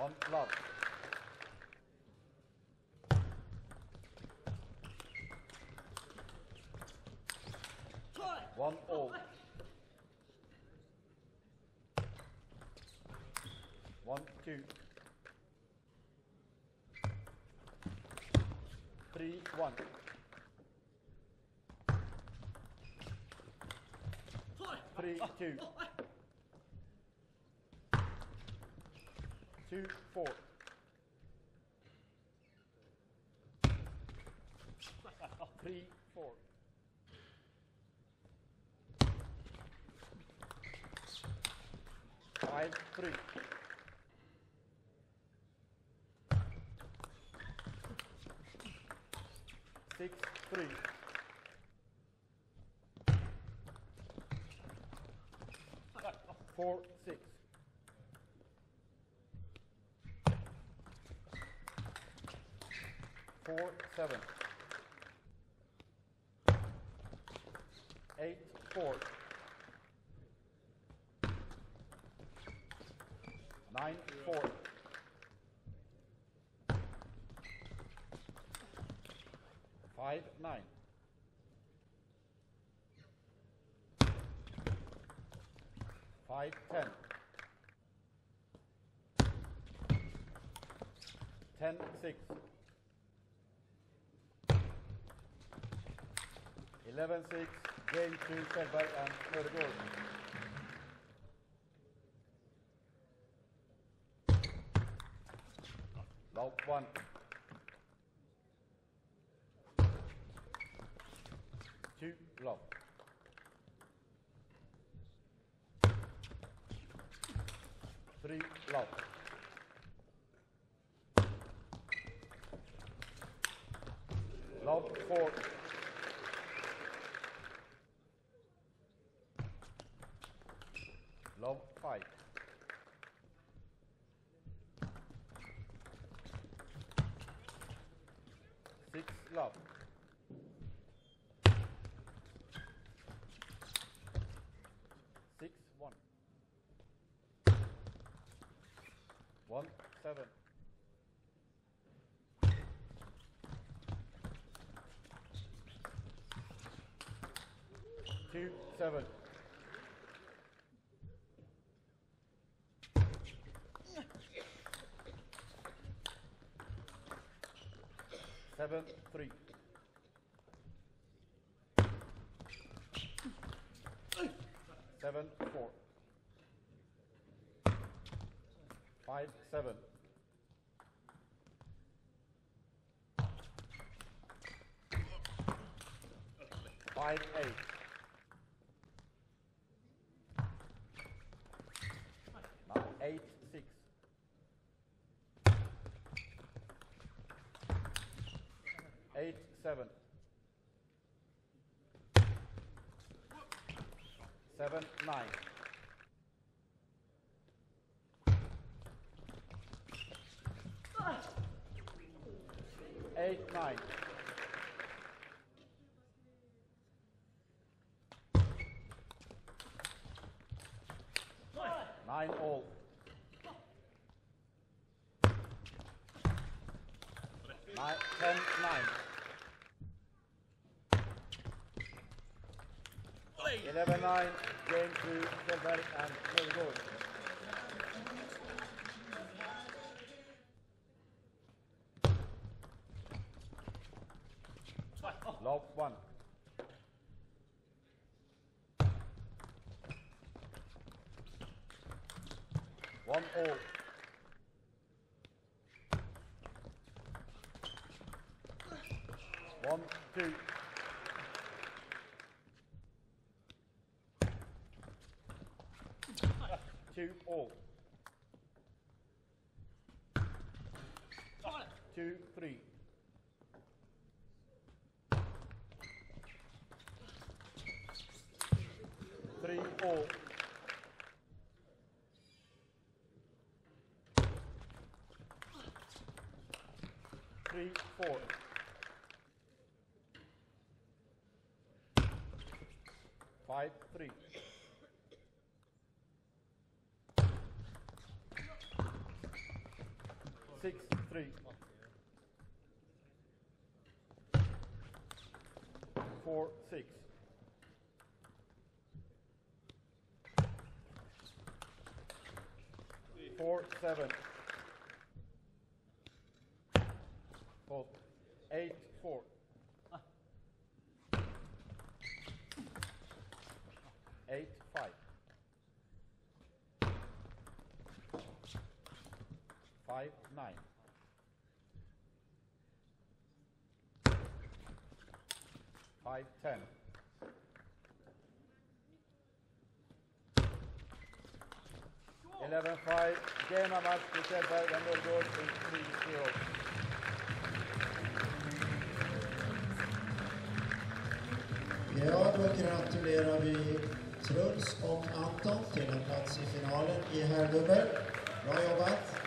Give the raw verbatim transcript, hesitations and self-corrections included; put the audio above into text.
One love. One all. One, two. Three, one. Three, two. Two, four. Three, four. Five, three. Six, three. Four, six. Four, seven. Eight, four. Nine, four. Five, nine. Five, ten. Ten, six. Eleven, six. Game to Kjellberg and Ödegård. Love one. Two, love. Three, love. Love four. Love five. Six, love. Six, one. One, seven. Two, seven. Seven, three. Seven, four. Five, seven. Five, eight. Now eight, six. Eight, seven. Seven, nine. Eight, nine. Nine all. Nine, ten, nine. Eleven, nine. Game to Kjellberg and Ödegård. Love one. One all. One, two. Two all. Two, three. Three all. Three, four. Five, three. six three. four six. four seven. Hold. eight four. eight five. five nine. five ten. eleven five. Game of match to Kjellberg and will go to three zero. Ja, då gratulerar vi Truls och Anton till en plats i finalen i herrdubbel. Bra jobbat!